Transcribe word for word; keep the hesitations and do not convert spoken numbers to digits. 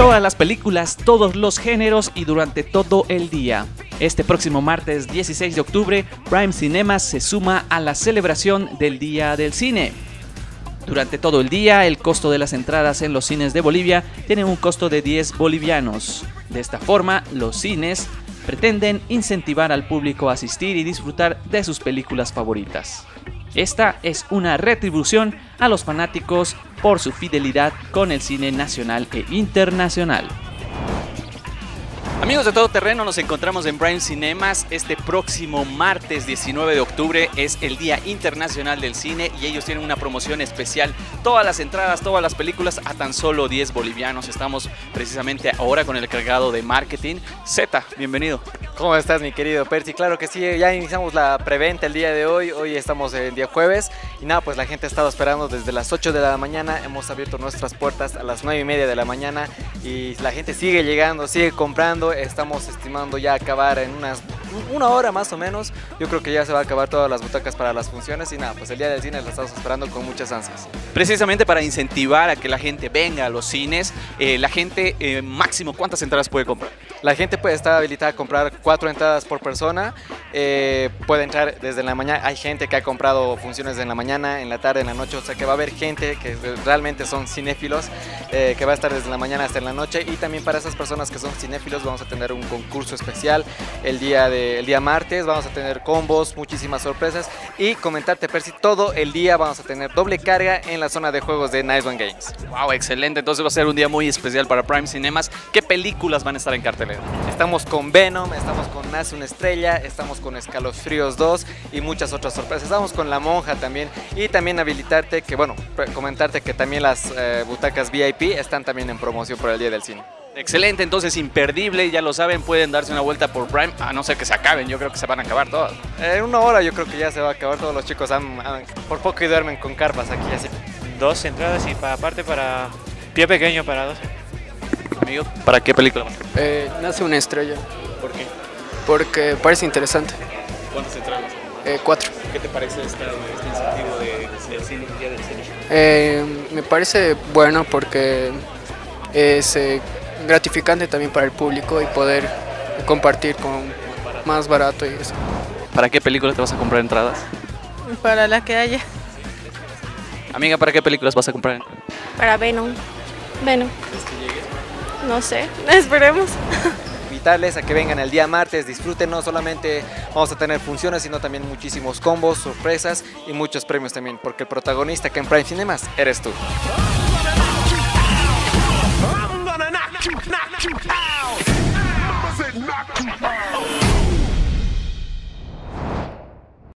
Todas las películas, todos los géneros y durante todo el día. Este próximo martes dieciséis de octubre, Prime Cinemas se suma a la celebración del Día del Cine. Durante todo el día, el costo de las entradas en los cines de Bolivia tiene un costo de diez bolivianos. De esta forma, los cines pretenden incentivar al público a asistir y disfrutar de sus películas favoritas. Esta es una retribución a los fanáticos por su fidelidad con el cine nacional e internacional. Amigos de Todo Terreno, nos encontramos en Prime Cinemas. Este próximo martes diecinueve de octubre es el Día Internacional del Cine y ellos tienen una promoción especial. Todas las entradas, todas las películas a tan solo diez bolivianos. Estamos precisamente ahora con el encargado de marketing. Zeta, bienvenido. ¿Cómo estás, mi querido Percy? Claro que sí, ya iniciamos la preventa el día de hoy. Hoy estamos en día jueves y nada, pues la gente ha estado esperando desde las ocho de la mañana. Hemos abierto nuestras puertas a las nueve y media de la mañana y la gente sigue llegando, sigue comprando. Estamos estimando ya acabar en unas una hora más o menos. Yo creo que ya se va a acabar todas las butacas para las funciones y nada, pues el día del cine la estamos esperando con muchas ansias. Precisamente para incentivar a que la gente venga a los cines, eh, la gente eh, máximo, ¿cuántas entradas puede comprar? La gente puede estar habilitada a comprar cuatro entradas por persona. Eh, puede entrar desde la mañana. Hay gente que ha comprado funciones en la mañana, en la tarde, en la noche. O sea que va a haber gente que realmente son cinéfilos, eh, que va a estar desde la mañana hasta en la noche. Y también para esas personas que son cinéfilos vamos a tener un concurso especial el día, de, el día martes. Vamos a tener combos, muchísimas sorpresas. Y comentarte, Percy, todo el día vamos a tener doble carga en la zona de juegos de Nice One Games. Wow, excelente. Entonces va a ser un día muy especial para Prime Cinemas. ¿Qué películas van a estar en cartelera? Estamos con Venom, estamos con Nace una estrella, estamos con Escalofríos dos y muchas otras sorpresas. Estamos con La Monja también y también habilitarte que, bueno, comentarte que también las eh, butacas V I P están también en promoción por el Día del Cine. Excelente, entonces imperdible, ya lo saben, pueden darse una vuelta por Prime, a no ser que se acaben, yo creo que se van a acabar todas. En eh, una hora yo creo que ya se va a acabar, todos los chicos han, han, por poco y duermen con carpas aquí así. Dos entradas y para, aparte para pie pequeño para doce. Amigo, ¿para qué película? Eh, Nace una estrella. ¿Por qué? Porque parece interesante. ¿Cuántas entradas? Eh, cuatro. ¿Qué te parece esta, este incentivo de, del cine, Día del Cine? Eh, me parece bueno porque es eh, gratificante también para el público y poder compartir con más barato y eso. ¿Para qué película te vas a comprar entradas? Para la que haya. Amiga, ¿para qué películas vas a comprar entradas? Para Venom. Venom. No sé, esperemos. Invitarles a que vengan el día martes, disfruten, no solamente vamos a tener funciones, sino también muchísimos combos, sorpresas y muchos premios también, porque el protagonista acá en Prime Cinemas eres tú.